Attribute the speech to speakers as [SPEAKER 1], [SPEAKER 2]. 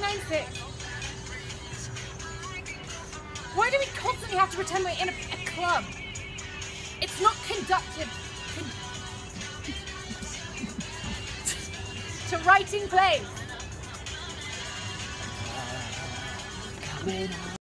[SPEAKER 1] 996. Why do we constantly have to pretend we're in a club? It's not conductive to writing plays.